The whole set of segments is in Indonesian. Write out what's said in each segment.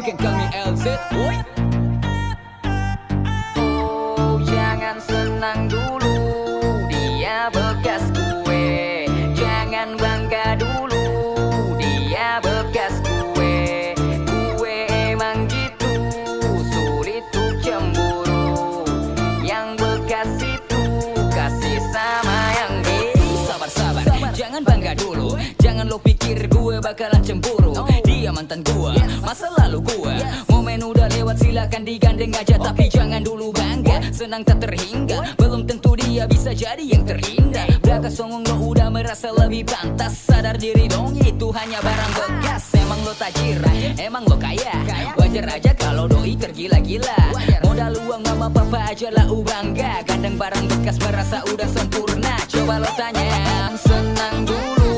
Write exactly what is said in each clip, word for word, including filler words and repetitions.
can call me L Z, boy. Oh, jangan senang dulu, dia bekas gue. Jangan bangga dulu, dia bekas gue. Gue emang gitu, sulit tuh cemburu. Yang bekas itu kasih sama yang dulu. Sabar, sabar, sabar, jangan bangga dulu. Jangan lo pikir gue bakalan cemburu. Dia mantan gue, masa lalu gue. Momen udah lewat, silakan digandeng aja. Tapi jangan dulu bangga, senang tak terhingga. Belum tentu dia bisa jadi yang terindah. Belaka songong lo udah merasa lebih pantas. Sadar diri dong, itu hanya barang bekas. Emang lo tajir, emang lo kaya. Wajar aja kalau doi tergila-gila. Modal uang mama papa aja lah bangga. Gandeng barang bekas merasa udah sempurna. Coba lo tanya, Senang dulu,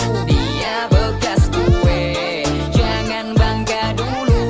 dia bekas gue. Jangan bangga dulu,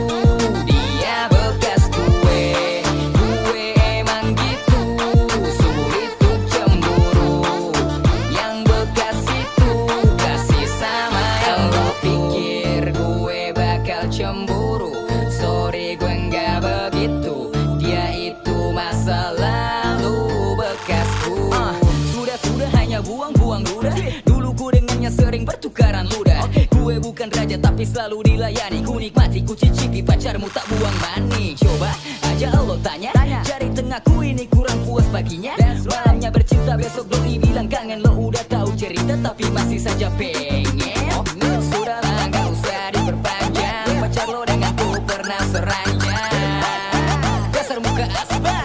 dia bekas gue. Gue emang gitu, sulit tuh cemburu. Yang bekas itu kasih sama yang lo pikir gue bakal cemburu. Sorry gue nggak begitu, dia itu masa lalu bekasku. uh, Sudah-sudah hanya buang-buang ludah. Dulu ku dengannya sering bertukaran ludah. Gue bukan raja tapi selalu dilayani. Ku nikmati, ku cicipi, pacarmu tak buang mani. Coba aja lo tanya, jari tengahku ini kurang puas baginya. Malamnya bercinta, besok doi bilang kangen. Lo udah tahu cerita tapi masih saja pengen. Sudahlah gak usah diperpanjang, pacar lo denganku pernah seranjang. Dasar muka asbak,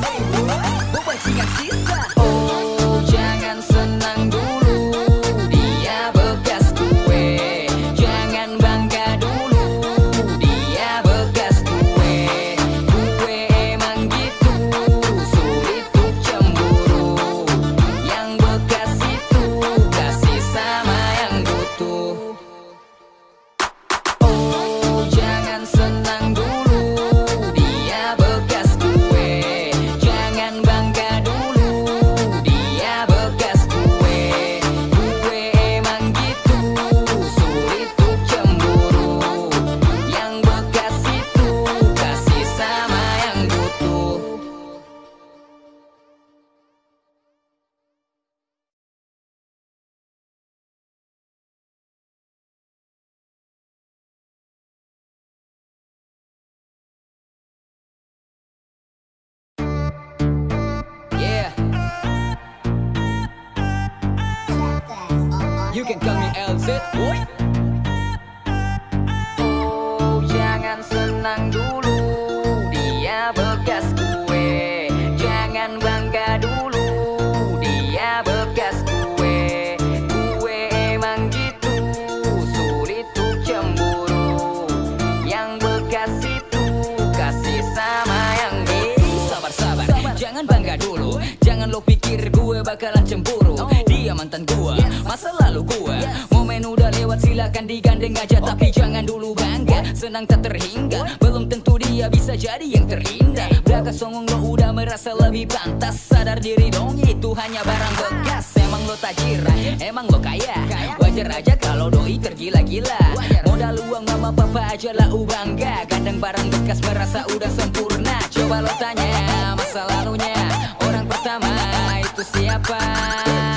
gue bajingan sisa. Oh, jangan senang dulu, dia bekas gue. Jangan bangga dulu, dia bekas gue. Gue emang gitu, sulit tuh cemburu. Yang bekas itu kasih sama yang butuh. Oh, jangan senang dulu, dia bekas gue. Jangan bangga dulu, dia bekas gue. Gue emang gitu, sulit tuh cemburu. Yang bekas itu kasih sama yang butuh. Yeah, you can call me L Z, boy. Oh, jangan senang dulu, dia bekas gue. Jangan bangga dulu, dia bekas gue. Gue emang gitu, sulit tuh cemburu. Yang bekas itu kasih sama yang dulu. Sabar, sabar, jangan bangga dulu. Jangan lo pikir gue bakalan cemburu. Dia mantan gue, masa lalu gue. Momen udah lewat, silakan digandeng aja. Tapi jangan dulu bangga, senang tak terhingga. Belum tentu dia bisa jadi yang terindah. Belaka songong lo udah merasa lebih pantas. Sadar diri dong, itu hanya barang bekas. Emang lo tajir, emang lo kaya. Wajar aja kalau doi tergila-gila. Modal uang mama papa aja lah bangga. Gandeng barang bekas merasa udah sempurna. Coba lo tanya masa lalunya, orang pertama itu siapa?